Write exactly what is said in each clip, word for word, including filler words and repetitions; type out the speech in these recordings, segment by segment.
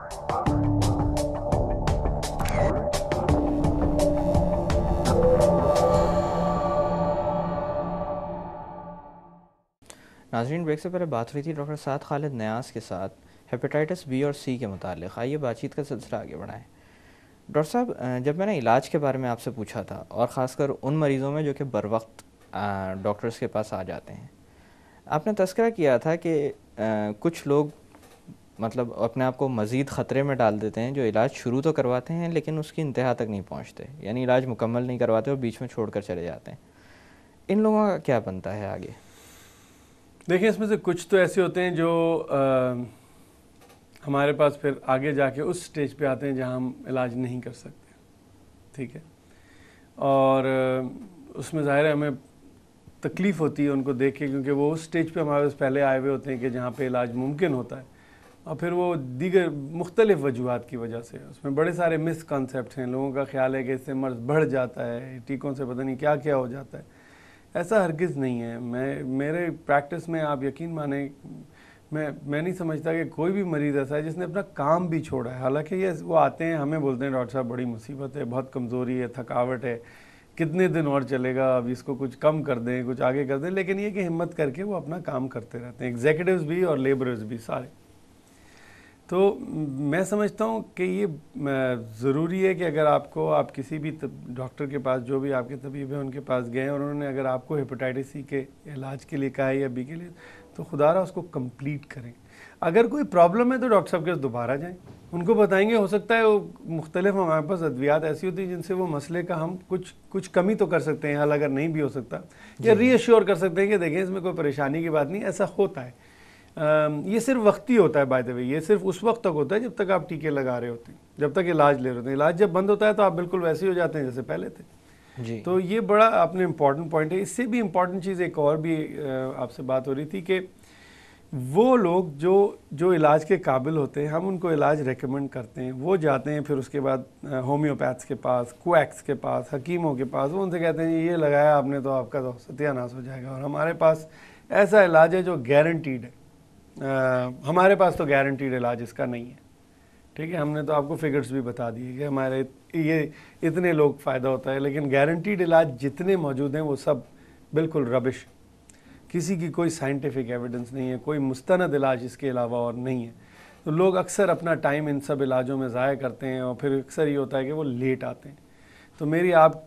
नाज़रीन, ब्रेक से पहले बात हुई थी डॉक्टर साद खालिद न्यास के साथ हेपेटाइटिस बी और सी के मुतालिक। आइए बातचीत का सिलसिला आगे बढ़ाएं। डॉक्टर साहब, जब मैंने इलाज के बारे में आपसे पूछा था, और ख़ासकर उन मरीज़ों में जो कि बर वक्त डॉक्टर्स के पास आ जाते हैं, आपने तज़किरा किया था कि कुछ लोग मतलब अपने आप को मज़ीद ख़तरे में डाल देते हैं, जो इलाज शुरू तो करवाते हैं लेकिन उसकी इंतहा तक नहीं पहुँचते, यानी इलाज मुकम्मल नहीं करवाते और बीच में छोड़ कर चले जाते हैं। इन लोगों का क्या बनता है आगे? देखिए, इसमें से कुछ तो ऐसे होते हैं जो आ, हमारे पास फिर आगे जाके उस स्टेज पे आते हैं जहां हम इलाज नहीं कर सकते, ठीक है, और आ, उसमें ज़ाहिर है हमें तकलीफ़ होती है उनको देख के, क्योंकि वो उस स्टेज पे हमारे पास पहले आए हुए होते हैं कि जहाँ पे इलाज मुमकिन होता है, और फिर वो दीगर मुख्तलिफ़ वजूहात की वजह से उसमें बड़े सारे मिसकॉन्सेप्ट हैं। लोगों का ख्याल है कि इससे मर्ज़ बढ़ जाता है, टीकों से पता नहीं क्या क्या हो जाता है। ऐसा हरगिज़ नहीं है। मैं मेरे प्रैक्टिस में आप यकीन माने, मैं मैं नहीं समझता कि कोई भी मरीज़ ऐसा है जिसने अपना काम भी छोड़ा है। हालांकि ये वो आते हैं, हमें बोलते हैं डॉक्टर साहब बड़ी मुसीबत है, बहुत कमज़ोरी है, थकावट है, कितने दिन और चलेगा, अब इसको कुछ कम कर दें, कुछ आगे कर दें, लेकिन ये कि हिम्मत करके वो अपना काम करते रहते हैं, एग्जीक्यूटिव्स भी और लेबरर्स भी सारे। तो मैं समझता हूँ कि ये ज़रूरी है कि अगर आपको आप किसी भी डॉक्टर के पास, जो भी आपके तबीब हैं उनके पास गए और उन्होंने अगर आपको हेपेटाइटिस सी के इलाज के लिए कहा है या बी के लिए, तो खुदारा उसको कंप्लीट करें। अगर कोई प्रॉब्लम है तो डॉक्टर साहब के पास दोबारा जाएं, उनको बताएंगे। हो सकता है वो मुख्तलिफ हमारे पास अद्वियात ऐसी होती हैं जिनसे वो मसले का हम कुछ कुछ कमी तो कर सकते हैं, हल अगर नहीं भी हो सकता, या रीअश्योर कर सकते हैं कि देखें इसमें कोई परेशानी की बात नहीं, ऐसा होता है। आ, ये सिर्फ वक्ती होता है, बाय द वे, ये सिर्फ उस वक्त तक होता है जब तक आप टीके लगा रहे होते हैं, जब तक इलाज ले रहे होते हैं। इलाज जब बंद होता है तो आप बिल्कुल वैसे ही हो जाते हैं जैसे पहले थे जी। तो ये बड़ा आपने इम्पॉर्टेंट पॉइंट है। इससे भी इम्पॉर्टेंट चीज़ एक और भी आपसे बात हो रही थी कि वो लोग जो जो इलाज के काबिल होते हैं, हम उनको इलाज रेकमेंड करते हैं, वो जाते हैं फिर उसके बाद होम्योपैथ्स के पास, क्वैक्स के पास, हकीमों के पास, वो उनसे कहते हैं ये लगाया आपने तो आपका तो सत्यानाश हो जाएगा। और हमारे पास ऐसा इलाज है जो गारंटीड है। आ, हमारे पास तो गारंटीड इलाज इसका नहीं है, ठीक है। हमने तो आपको फिगर्स भी बता दिए कि हमारे ये इतने लोग फ़ायदा होता है, लेकिन गारंटीड इलाज जितने मौजूद हैं वो सब बिल्कुल रबिश, किसी की कोई साइंटिफिक एविडेंस नहीं है, कोई मुस्तनद इलाज इसके अलावा और नहीं है। तो लोग अक्सर अपना टाइम इन सब इलाजों में ज़ाया करते हैं और फिर अक्सर ये होता है कि वो लेट आते हैं। तो मेरी आप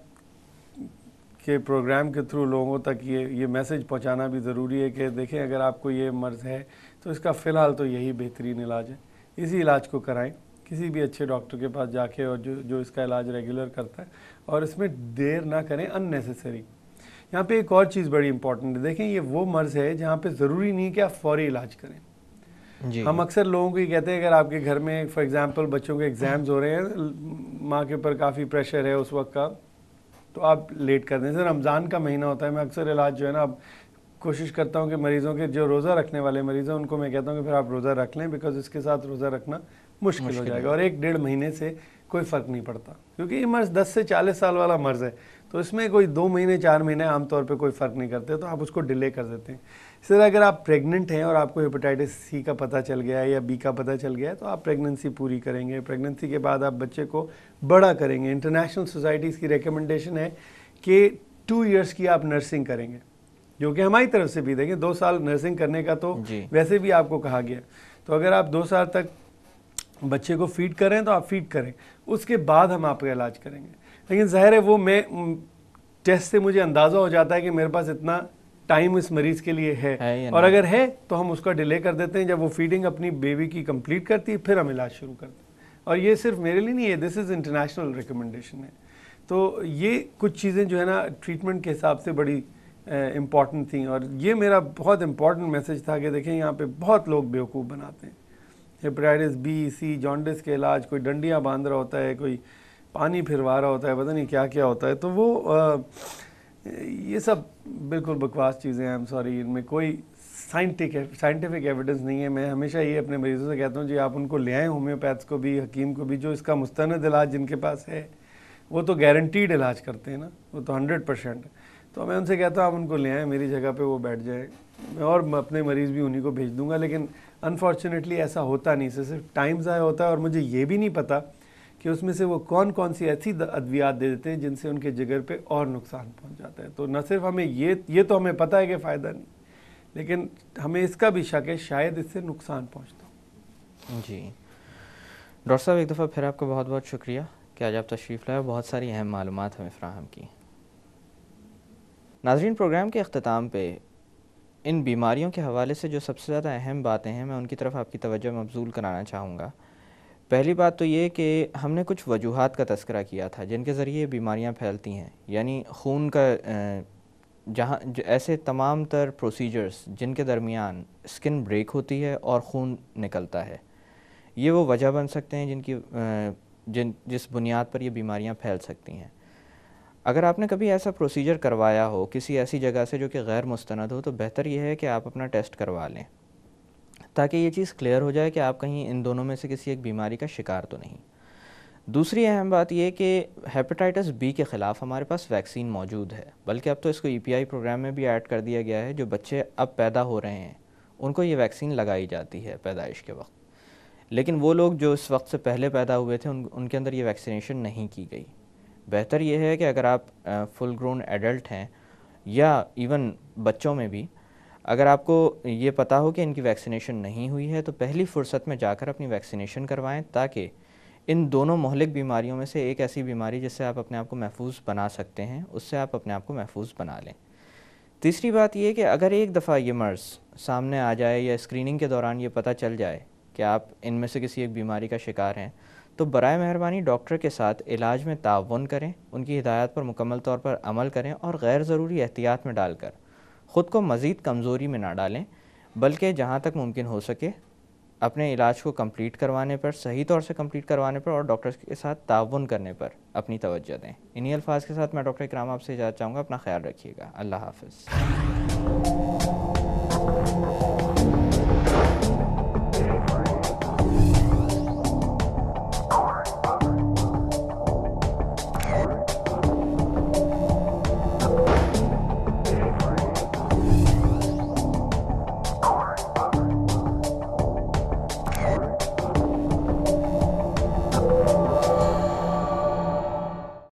के प्रोग्राम के थ्रू लोगों तक ये ये मैसेज पहुंचाना भी ज़रूरी है कि देखें, अगर आपको ये मर्ज़ है तो इसका फ़िलहाल तो यही बेहतरीन इलाज है, इसी इलाज को कराएं किसी भी अच्छे डॉक्टर के पास जाके, और जो जो इसका इलाज रेगुलर करता है, और इसमें देर ना करें अननेसेसरी। यहाँ पे एक और चीज़ बड़ी इंपॉर्टेंट है, देखें ये वो मर्ज़ है जहाँ पे ज़रूरी नहीं कि आप फौरी इलाज करें जी। हम अक्सर लोगों को ये कहते हैं, अगर आपके घर में फॉर एग्ज़ाम्पल बच्चों के एग्ज़ाम्स हो रहे हैं, माँ के ऊपर काफ़ी प्रेशर है उस वक्त का, तो आप लेट कर दें। जैसे रमज़ान का महीना होता है, मैं अक्सर इलाज जो है ना, अब कोशिश करता हूँ कि मरीज़ों के जो रोज़ा रखने वाले मरीज़ हैं उनको मैं कहता हूँ कि फिर आप रोज़ा रख लें, बिकॉज इसके साथ रोज़ा रखना मुश्किल, मुश्किल हो जाएगा, और एक डेढ़ महीने से कोई फ़र्क नहीं पड़ता, क्योंकि ये मर्ज़ दस से चालीस साल वाला मर्ज़ है, तो इसमें कोई दो महीने चार महीने आमतौर पे कोई फ़र्क नहीं करते, तो आप उसको डिले कर देते हैं। इसी तरह अगर आप प्रेग्नेंट हैं और आपको हेपेटाइटिस सी का पता चल गया है या बी का पता चल गया है, तो आप प्रेगनेंसी पूरी करेंगे। प्रेगनेंसी के बाद आप बच्चे को बड़ा करेंगे। इंटरनेशनल सोसाइटीज़ की रिकमेंडेशन है कि टू ईयर्स की आप नर्सिंग करेंगे, जो कि हमारी तरफ से भी देंगे, दो साल नर्सिंग करने का तो वैसे भी आपको कहा गया। तो अगर आप दो साल तक बच्चे को फीड करें तो आप फीड करें, उसके बाद हम आपका इलाज करेंगे। लेकिन ज़ाहिर है वो मैं टेस्ट से मुझे अंदाज़ा हो जाता है कि मेरे पास इतना टाइम इस मरीज़ के लिए है, है और अगर है तो हम उसका डिले कर देते हैं। जब वो फीडिंग अपनी बेबी की कंप्लीट करती है फिर हम इलाज शुरू करते हैं। और ये सिर्फ मेरे लिए नहीं है, दिस इज़ इंटरनेशनल रिकमेंडेशन है। तो ये कुछ चीज़ें जो है ना ट्रीटमेंट के हिसाब से बड़ी इम्पॉर्टेंट थी, और ये मेरा बहुत इम्पॉर्टेंट मैसेज था कि देखें यहाँ पे बहुत लोग बेवकूफ़ बनाते हैं। हेपेटाइटिस बी, सी, जॉन्डिस के इलाज, कोई डंडियाँ बांध रहा होता है, कोई पानी फिरवा रहा होता है, पता नहीं क्या क्या होता है। तो वो आ, ये सब बिल्कुल बकवास चीज़ें हैं। आई एम सॉरी, इनमें कोई साइंटिफिक साइंटिफिक एविडेंस नहीं है। मैं हमेशा ये अपने मरीजों से कहता हूँ जी, आप उनको ले आएँ, होम्योपैथ्स को भी, हकीम को भी, जो इसका मुस्तनद इलाज जिनके पास है वो तो गारंटीड इलाज करते हैं ना, वो तो हंड्रेड परसेंट है। तो मैं उनसे कहता हूँ आप उनको ले आएँ, मेरी जगह पे वो बैठ जाए, और मैं अपने मरीज़ भी उन्हीं को भेज दूँगा। लेकिन अनफॉर्चुनेटली ऐसा होता नहीं, सिर्फ टाइम ज़ाया होता है। और मुझे ये भी नहीं पता कि उसमें से वो कौन कौन सी ऐसी अद्वियात दे देते हैं जिनसे उनके जिगर पे और नुकसान पहुंच जाता है। तो न सिर्फ हमें ये ये तो हमें पता है कि फ़ायदा नहीं, लेकिन हमें इसका भी शक है शायद इससे नुकसान पहुंचता हो। जी डॉक्टर साहब, एक दफ़ा फिर आपका बहुत बहुत शुक्रिया कि आज आप तशरीफ़ लाए, बहुत सारी अहम मालूमात हमें फ़राहम की। नाज़रीन, प्रोग्राम के अख्ताम पे इन बीमारियों के हवाले से जो सबसे ज़्यादा अहम बातें हैं, मैं उनकी तरफ आपकी तवज्जो मबज़ूल कराना चाहूँगा। पहली बात तो ये कि हमने कुछ वजूहात का तज़किरा किया था जिनके ज़रिए बीमारियां फैलती हैं, यानी खून का जहाँ ऐसे तमाम तर प्रोसीजर्स जिनके दरमियान स्किन ब्रेक होती है और खून निकलता है, ये वो वजह बन सकते हैं जिनकी जिन जिस बुनियाद पर ये बीमारियां फैल सकती हैं। अगर आपने कभी ऐसा प्रोसीजर करवाया हो किसी ऐसी जगह से जो कि गैर मुस्तनद हो, तो बेहतर यह है कि आप अपना टेस्ट करवा लें, ताकि ये चीज़ क्लियर हो जाए कि आप कहीं इन दोनों में से किसी एक बीमारी का शिकार तो नहीं। दूसरी अहम बात यह कि हेपेटाइटिस बी के ख़िलाफ़ हमारे पास वैक्सीन मौजूद है, बल्कि अब तो इसको ई पी आई प्रोग्राम में भी ऐड कर दिया गया है। जो बच्चे अब पैदा हो रहे हैं उनको ये वैक्सीन लगाई जाती है पैदाइश के वक्त, लेकिन वो लोग जो इस वक्त से पहले पैदा हुए थे उन, उनके अंदर ये वैक्सीनेशन नहीं की गई। बेहतर ये है कि अगर आप फुल ग्रोन एडल्ट हैं या इवन बच्चों में भी अगर आपको ये पता हो कि इनकी वैक्सीनेशन नहीं हुई है, तो पहली फ़ुर्सत में जाकर अपनी वैक्सीनेशन करवाएं, ताकि इन दोनों मोहलिक बीमारियों में से एक ऐसी बीमारी जिससे आप अपने आप को महफूज बना सकते हैं, उससे आप अपने आप को महफूज बना लें। तीसरी बात यह कि अगर एक दफ़ा ये मर्ज़ सामने आ जाए या स्क्रीनिंग के दौरान ये पता चल जाए कि आप इनमें से किसी एक बीमारी का शिकार हैं, तो बराए मेहरबानी डॉक्टर के साथ इलाज में ताउन करें, उनकी हिदायत पर मुकम्मल तौर पर अमल करें और गैर ज़रूरी एहतियात में डालकर ख़ुद को मज़ीद कमज़ोरी में ना डालें, बल्कि जहाँ तक मुमकिन हो सके अपने इलाज को कंप्लीट करवाने पर, सही तौर से कंप्लीट करवाने पर और डॉक्टर के साथ ताउन करने पर अपनी तवज्जो दें। इन्हीं अल्फाज के साथ मैं डॉक्टर इकराम आपसे इजाज़त चाहूँगा। अपना ख्याल रखिएगा। अल्लाह हाफ़िज़।